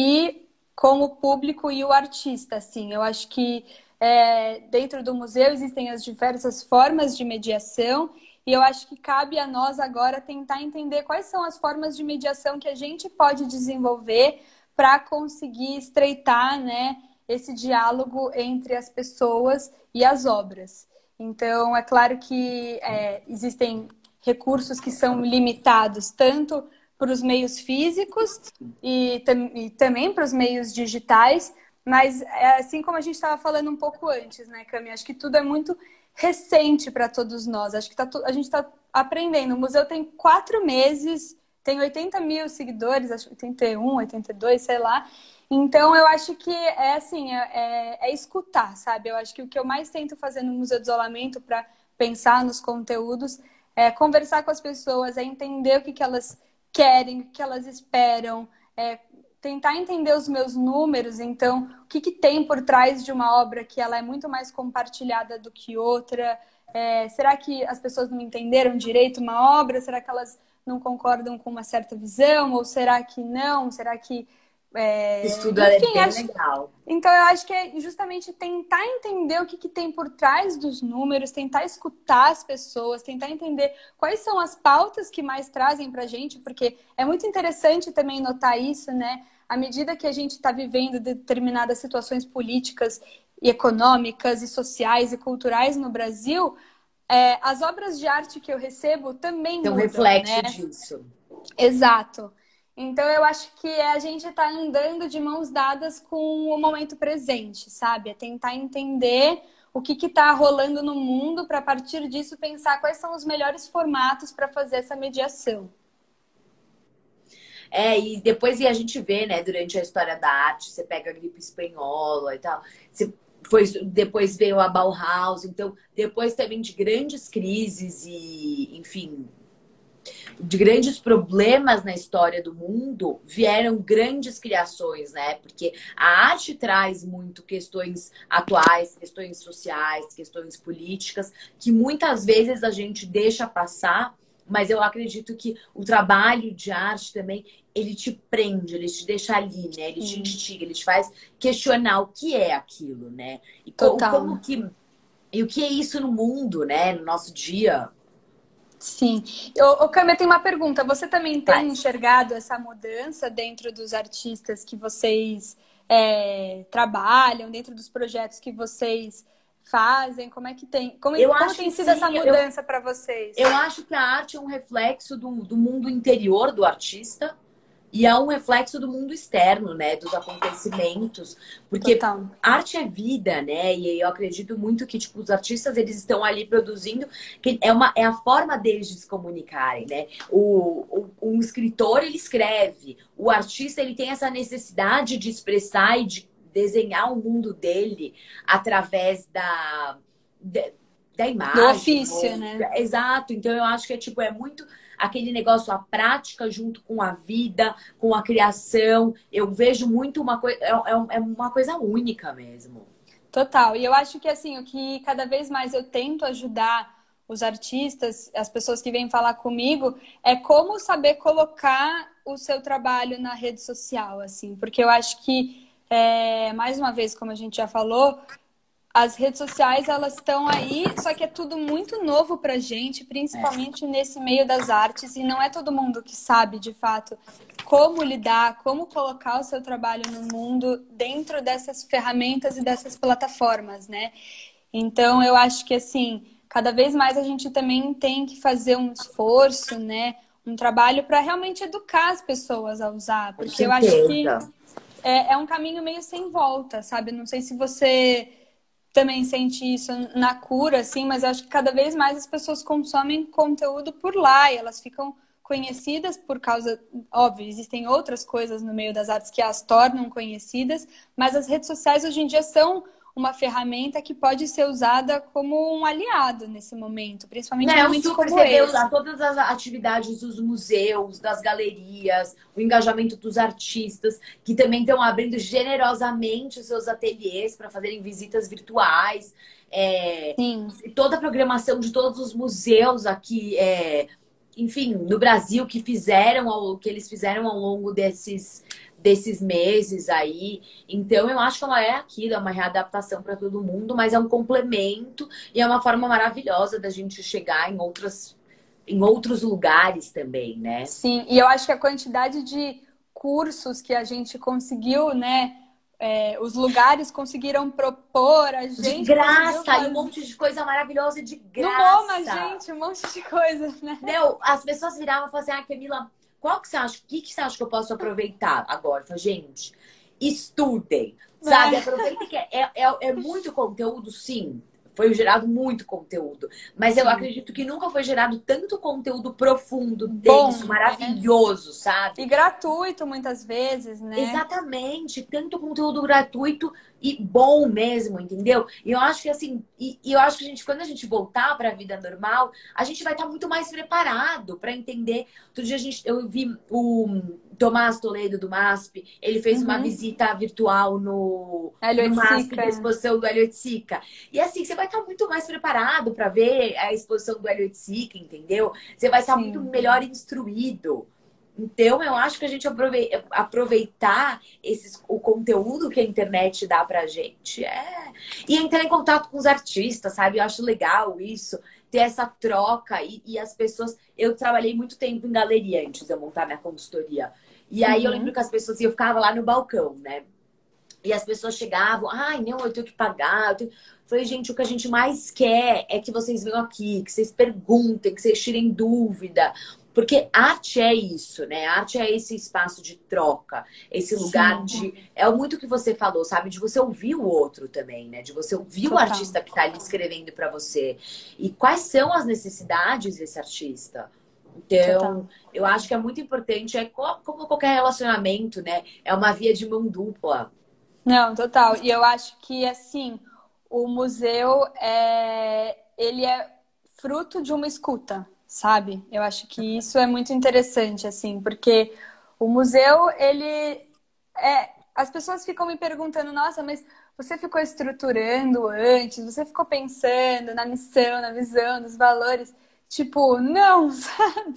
e com o público e o artista. Assim, eu acho que é, dentro do museu existem as diversas formas de mediação e eu acho que cabe a nós agora tentar entender quais são as formas de mediação que a gente pode desenvolver para conseguir estreitar, né, esse diálogo entre as pessoas e as obras. Então, é claro que é, existem recursos que são limitados tanto para os meios físicos e, tam e também para os meios digitais, mas é assim como a gente estava falando um pouco antes, né, Cami? Acho que tudo é muito recente para todos nós. Acho que tá a gente está aprendendo. O museu tem quatro meses... Tem oitenta mil seguidores, acho que oitenta e um, oitenta e dois, sei lá. Então, eu acho que é assim, é, é escutar, sabe? Eu acho que o que eu mais tento fazer no Museu do Isolamento para pensar nos conteúdos é conversar com as pessoas, é entender o que, que elas querem, o que elas esperam, é tentar entender os meus números, então, o que, que tem por trás de uma obra que ela é muito mais compartilhada do que outra. É, será que as pessoas não entenderam direito uma obra? Será que elas não concordam com uma certa visão? Ou será que não? Será que... É... Isso tudo Enfim, é bem acho... legal. Então, eu acho que é justamente tentar entender o que, que tem por trás dos números, tentar escutar as pessoas, tentar entender quais são as pautas que mais trazem pra gente, porque é muito interessante também notar isso, né? À medida que a gente está vivendo determinadas situações políticas e econômicas e sociais e culturais no Brasil, é, as obras de arte que eu recebo também Então, mudam, reflexo né? disso. Exato. Então, eu acho que é a gente tá andando de mãos dadas com o momento presente, sabe? É tentar entender o que que tá rolando no mundo para, a partir disso, pensar quais são os melhores formatos para fazer essa mediação. É, e depois e a gente vê, né, durante a história da arte, você pega a gripe espanhola e tal, você foi, depois veio a Bauhaus, então depois também de grandes crises e, enfim, de grandes problemas na história do mundo, vieram grandes criações, né? Porque a arte traz muito questões atuais, questões sociais, questões políticas, que muitas vezes a gente deixa passar, mas eu acredito que o trabalho de arte também, ele te prende, ele te deixa ali, né? Ele te instiga, ele te faz questionar o que é aquilo, né? E co- Total. como que... E o que é isso no mundo, né? No nosso dia. Sim. Ô, ô, Câmara, tem uma pergunta. Você também tem Faz. enxergado essa mudança dentro dos artistas que vocês é, trabalham, dentro dos projetos que vocês fazem? Como é que tem? Como, Eu como acho tem que sido essa sim, eu, mudança para vocês? Eu acho que a arte é um reflexo do, do mundo interior do artista e é um reflexo do mundo externo, né? Dos acontecimentos. Porque Total. arte é vida, né? E eu acredito muito que, tipo, os artistas, eles estão ali produzindo, que é, uma, é a forma deles de se comunicarem, né? O, o, um escritor, ele escreve. O artista, ele tem essa necessidade de expressar e de desenhar o mundo dele através da... de- da Do imagem, ofício, ou... né? Exato. Então eu acho que é tipo, é muito aquele negócio, a prática junto com a vida, com a criação. Eu vejo muito uma coisa, é, é é uma coisa única mesmo. Total. E eu acho que assim, o que cada vez mais eu tento ajudar os artistas, as pessoas que vêm falar comigo, é como saber colocar o seu trabalho na rede social, assim, porque eu acho que, é, mais uma vez, como a gente já falou, as redes sociais, elas estão aí, só que é tudo muito novo pra gente, principalmente nesse meio das artes, e não é todo mundo que sabe, de fato, como lidar, como colocar o seu trabalho no mundo dentro dessas ferramentas e dessas plataformas, né? Então, eu acho que, assim, cada vez mais a gente também tem que fazer um esforço, né? Um trabalho para realmente educar as pessoas a usar, Com porque eu acho que certeza. é, é um caminho meio sem volta, sabe? Não sei se você também sente isso na cura, assim, mas eu acho que cada vez mais as pessoas consomem conteúdo por lá e elas ficam conhecidas por causa, óbvio, existem outras coisas no meio das artes que as tornam conhecidas, mas as redes sociais hoje em dia são uma ferramenta que pode ser usada como um aliado nesse momento, principalmente em Né, o momentos super, como você vê os- esse. todas as atividades dos museus, das galerias, o engajamento dos artistas, que também estão abrindo generosamente os seus ateliês para fazerem visitas virtuais. É, Sim, toda a programação de todos os museus aqui, é, enfim, no Brasil, que fizeram, ao, que eles fizeram ao longo desses, desses meses aí. Então, eu acho que ela é aquilo, é uma readaptação para todo mundo, mas é um complemento e é uma forma maravilhosa da gente chegar em outras, em outros lugares também, né? sim. E eu acho que a quantidade de cursos que a gente conseguiu, né? É, os lugares conseguiram propor, a De gente conseguiu graça, e um fazer. monte de coisa maravilhosa de No MoMA, graça. gente, um monte de coisa, né? Meu, as pessoas viravam e falavam assim, ah, Camila, qual que você acha, o que, que você acha que eu posso aproveitar agora? Eu falei, gente, estudem, sabe? É. Aproveitem que é, é, é muito conteúdo, sim. Foi gerado muito conteúdo. Mas eu Sim. acredito que nunca foi gerado tanto conteúdo profundo, denso, Bom, né? maravilhoso, sabe? E gratuito muitas vezes, né? Exatamente, tanto conteúdo gratuito e bom mesmo, entendeu? E eu acho que assim, e, e eu acho que a gente, quando a gente voltar para a vida normal, a gente vai estar muito mais preparado para entender. Outro dia a gente, eu vi o Tomás Toledo do MASP, ele fez uma Uhum. visita virtual no, Hélio no MASP da Oiticica. exposição do Hélio Oiticica. E assim, você vai estar muito mais preparado para ver a exposição do Hélio Oiticica, entendeu? Você vai estar muito Sim. melhor instruído. Então, eu acho que a gente aprove- aproveitar esses, o conteúdo que a internet dá pra gente é... e entrar em contato com os artistas, sabe? Eu acho legal isso, ter essa troca e, e as pessoas. Eu trabalhei muito tempo em galeria antes de eu montar minha consultoria. E aí eu lembro Uhum. que as pessoas, eu ficava lá no balcão, né? E as pessoas chegavam, ai, não, eu tenho que pagar. Eu tenho... Falei, gente, o que a gente mais quer é que vocês venham aqui, que vocês perguntem, que vocês tirem dúvida. Porque arte é isso, né? Arte é esse espaço de troca, esse lugar Sim. de... É muito que você falou, sabe? De você ouvir o outro também, né? De você ouvir Total. o artista que tá ali escrevendo pra você. E quais são as necessidades desse artista? Então, Total. eu acho que é muito importante, é co- como qualquer relacionamento, né? É uma via de mão dupla. Não, total. E eu acho que, assim, o museu é... ele é fruto de uma escuta, sabe? Eu acho que isso é muito interessante, assim, porque o museu, ele é... As pessoas ficam me perguntando, nossa, mas você ficou estruturando antes? Você ficou pensando na missão, na visão, nos valores? Tipo, não, sabe?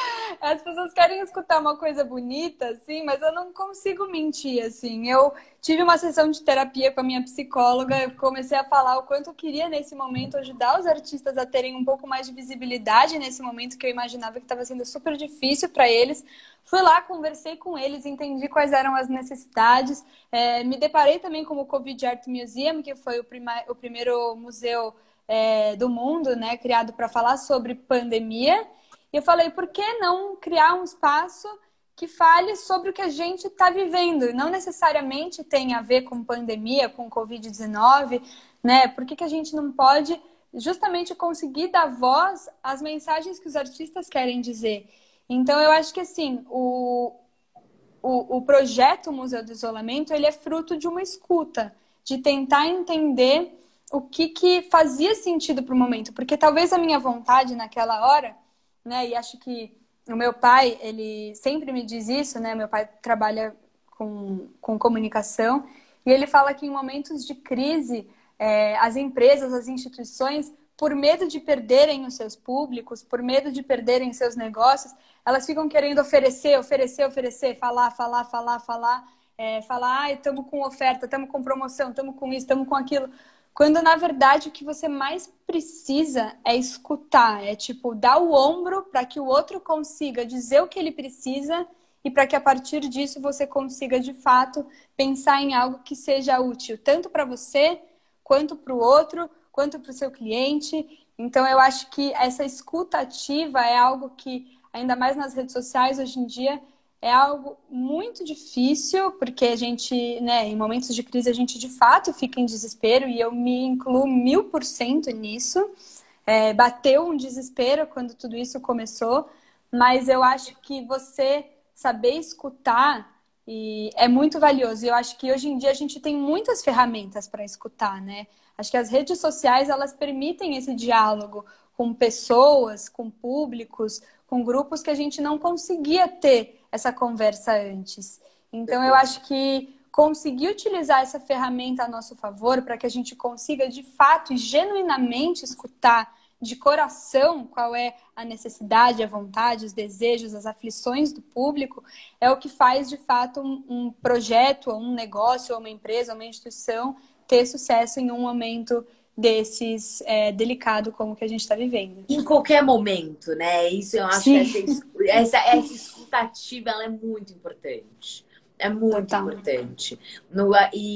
As pessoas querem escutar uma coisa bonita, assim, mas eu não consigo mentir, assim. Eu tive uma sessão de terapia com a minha psicóloga, eu comecei a falar o quanto eu queria, nesse momento, ajudar os artistas a terem um pouco mais de visibilidade nesse momento que eu imaginava que estava sendo super difícil para eles. Fui lá, conversei com eles, entendi quais eram as necessidades. É, me deparei também com o Covid Art Museum, que foi o, prima- o primeiro museu é, do mundo, né, criado para falar sobre pandemia. E eu falei, por que não criar um espaço que fale sobre o que a gente está vivendo? Não necessariamente tem a ver com pandemia, com covid dezenove, né? Por que que a gente não pode justamente conseguir dar voz às mensagens que os artistas querem dizer? Então, eu acho que, assim, o, o, o projeto Museu do Isolamento, ele é fruto de uma escuta, de tentar entender o que, que fazia sentido para o momento. Porque talvez a minha vontade naquela hora, né, e acho que o meu pai, ele sempre me diz isso, né? Meu pai trabalha com, com comunicação e ele fala que em momentos de crise, é, as empresas, as instituições, por medo de perderem os seus públicos, por medo de perderem seus negócios, elas ficam querendo oferecer, oferecer, oferecer, falar, falar, falar, falar, é, falar, ai, estamos com oferta, estamos com promoção, estamos com isso, estamos com aquilo. Quando, na verdade, o que você mais precisa é escutar. É, tipo, dar o ombro para que o outro consiga dizer o que ele precisa e para que, a partir disso, você consiga, de fato, pensar em algo que seja útil, tanto para você, quanto para o outro, quanto para o seu cliente. Então, eu acho que essa escuta ativa é algo que, ainda mais nas redes sociais, hoje em dia, é algo muito difícil, porque a gente, né, em momentos de crise, a gente de fato fica em desespero, e eu me incluo mil por cento nisso. É, bateu um desespero quando tudo isso começou, mas eu acho que você saber escutar e é muito valioso. E eu acho que hoje em dia a gente tem muitas ferramentas para escutar, né? Acho que as redes sociais, elas permitem esse diálogo com pessoas, com públicos, com grupos que a gente não conseguia ter essa conversa antes. Então, eu acho que conseguir utilizar essa ferramenta a nosso favor para que a gente consiga, de fato e genuinamente escutar de coração qual é a necessidade, a vontade, os desejos, as aflições do público, é o que faz, de fato, um, um projeto, ou um negócio, ou uma empresa, ou uma instituição ter sucesso em um momento desses é, delicado como que a gente está vivendo. Em qualquer momento, né? Isso eu acho Sim. que essa, essa, essa escutativa ela é muito importante. É muito Total. importante. No,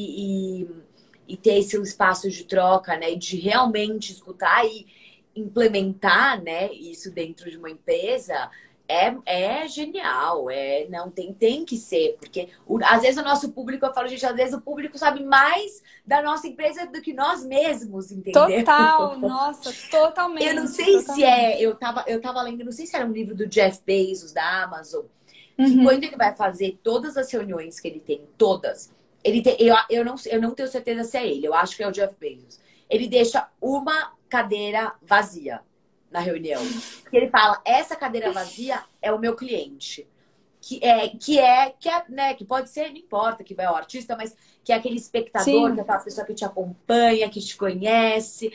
e, e, e ter esse espaço de troca, né? E de realmente escutar e implementar, né, isso dentro de uma empresa é, é genial. É, não tem, tem que ser, porque o, às vezes o nosso público, eu falo, gente, às vezes o público sabe mais da nossa empresa do que nós mesmos, entendeu? Total, nossa, totalmente. Eu não sei totalmente. se é. Eu tava, eu tava lendo, não sei se era um livro do Jeff Bezos, da Amazon, que Uhum. quando ele vai fazer todas as reuniões que ele tem, todas, ele tem, eu, eu, não, eu não tenho certeza se é ele, eu acho que é o Jeff Bezos. Ele deixa uma cadeira vazia na reunião. Porque ele fala, essa cadeira vazia é o meu cliente. Que é, que é, que é, né, que pode ser, não importa que vai o artista, mas que é aquele espectador, Sim. que é aquela pessoa que te acompanha, que te conhece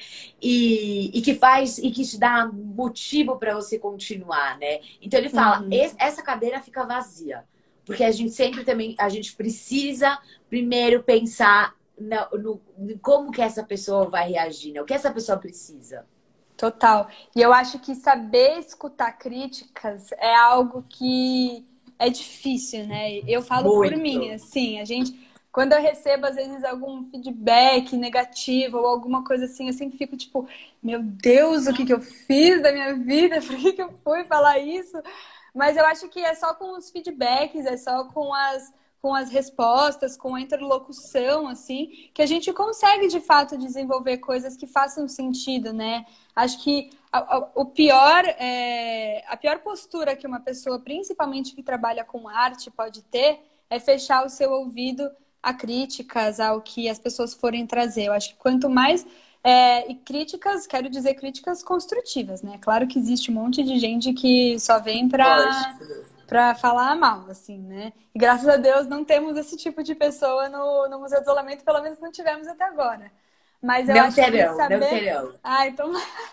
e, e que faz e que te dá motivo para você continuar, né? Então ele fala, Uhum. essa cadeira fica vazia, porque a gente sempre também a gente precisa primeiro pensar no, no como que essa pessoa vai reagir, né? O que essa pessoa precisa. Total. E eu acho que saber escutar críticas é algo que é difícil, né? Eu falo por Muito. mim, assim, a gente quando eu recebo, às vezes, algum feedback negativo ou alguma coisa assim, eu sempre fico tipo, meu Deus, o que que eu fiz da minha vida? Por que que eu fui falar isso? Mas eu acho que é só com os feedbacks, é só com as, com as respostas, com a interlocução, assim, que a gente consegue, de fato, desenvolver coisas que façam sentido, né? Acho que a, a, o pior, é, a pior postura que uma pessoa, principalmente que trabalha com arte, pode ter é fechar o seu ouvido a críticas, ao que as pessoas forem trazer. Eu acho que quanto mais... É, e críticas, quero dizer críticas construtivas, né? Claro que existe um monte de gente que só vem pra, pra falar mal, assim, né? E graças a Deus não temos esse tipo de pessoa no, no Museu do Isolamento, pelo menos não tivemos até agora. Mas eu Não acho terão, que saber... não terão. Ah, então...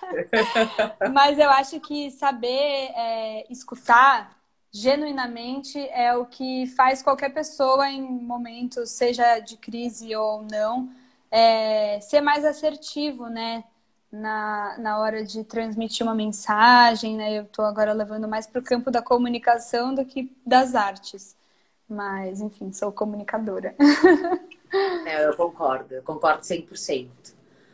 Mas eu acho que saber é, escutar genuinamente é o que faz qualquer pessoa em momentos, seja de crise ou não, é, ser mais assertivo, né? Na, na hora de transmitir uma mensagem, né? Eu estou agora levando mais para o campo da comunicação do que das artes. Mas, enfim, sou comunicadora. É, eu concordo, eu concordo cem por cento.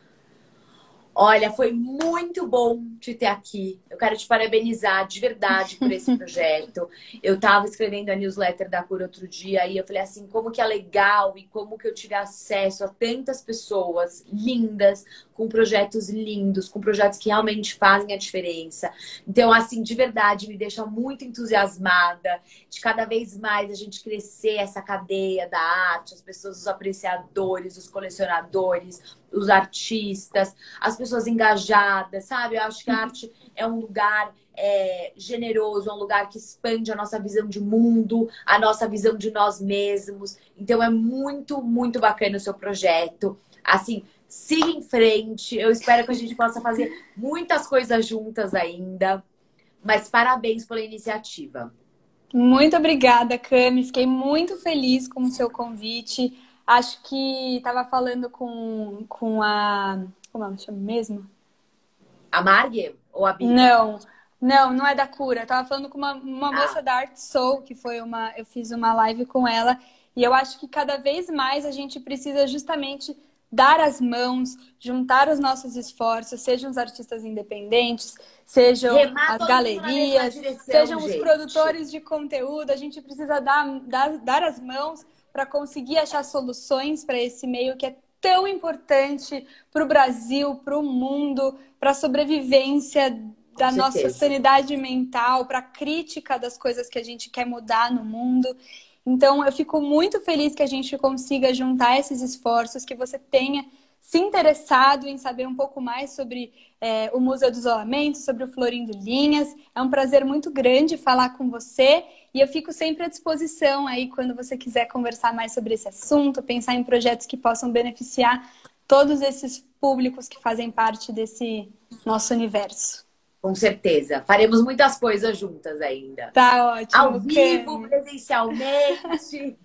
Olha, foi muito bom te ter aqui. Eu quero te parabenizar de verdade por esse projeto. Eu estava escrevendo a newsletter da Cura outro dia e eu falei assim, como que é legal e como que eu tive acesso a tantas pessoas lindas, com projetos lindos, com projetos que realmente fazem a diferença. Então, assim, de verdade, me deixa muito entusiasmada de cada vez mais a gente crescer essa cadeia da arte, as pessoas, os apreciadores, os colecionadores, os artistas, as pessoas engajadas, sabe? Eu acho que a arte é um lugar é, generoso, é um lugar que expande a nossa visão de mundo, a nossa visão de nós mesmos. Então é muito, muito bacana o seu projeto. Assim, siga em frente. Eu espero que a gente possa fazer muitas coisas juntas ainda. Mas parabéns pela iniciativa. Muito obrigada, Cami. Fiquei muito feliz com o seu convite. Acho que estava falando com, com a... Como ela chama mesmo? A Margie ou a Bia? Não, não, não é da Cura. Eu tava falando com uma, uma Ah. moça da Art Soul, que foi uma... Eu fiz uma live com ela. E eu acho que cada vez mais a gente precisa justamente dar as mãos, juntar os nossos esforços, sejam os artistas independentes, sejam Remar as todo mundo na mesma galerias, direção, sejam os gente. produtores de conteúdo. A gente precisa dar, dar, dar as mãos para conseguir achar soluções para esse meio que é tão importante para o Brasil, para o mundo, para a sobrevivência da Com nossa certeza. sanidade mental, para a crítica das coisas que a gente quer mudar no mundo. Então, eu fico muito feliz que a gente consiga juntar esses esforços, que você tenha se interessado em saber um pouco mais sobre é, o Museu do Isolamento, sobre o Florindo Linhas. É um prazer muito grande falar com você e eu fico sempre à disposição aí quando você quiser conversar mais sobre esse assunto, pensar em projetos que possam beneficiar todos esses públicos que fazem parte desse nosso universo. Com certeza. Faremos muitas coisas juntas ainda. Tá ótimo, Ao vivo, Cami. presencialmente.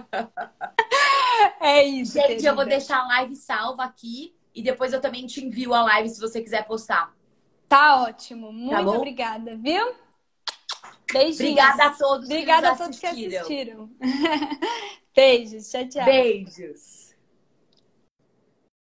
É isso, Gente, querida. eu vou deixar a live salva aqui e depois eu também te envio a live se você quiser postar. Tá ótimo. Muito Tá bom? obrigada, viu? Beijinhos. Obrigada a todos Obrigada que a nos todos que assistiram. assistiram. Beijos. Tchau, tchau. Beijos.